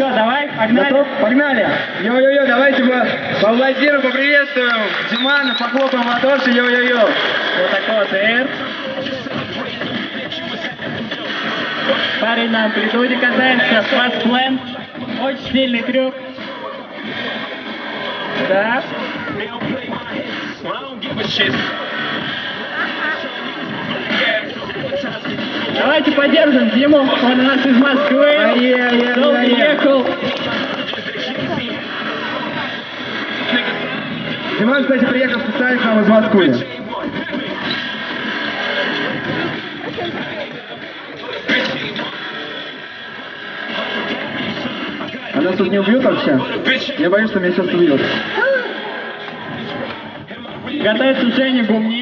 Что, давай, погнали? Готов? Погнали! Йо-йо-йо, давайте поаплодируем, поприветствуем Димана, похлопаем в ладоши, йо-йо-йо. Вот такой вот эр. Парень на амплитуде катается, фастплен. Очень сильный трюк. Да. Давайте поддержим Диму, он у нас из Москвы. Долго ехал. Диман, кстати, приехал специально к нам из Москвы. А нас тут не убьют вообще? Я боюсь, что меня сейчас убьют. Катается Женя Гумни.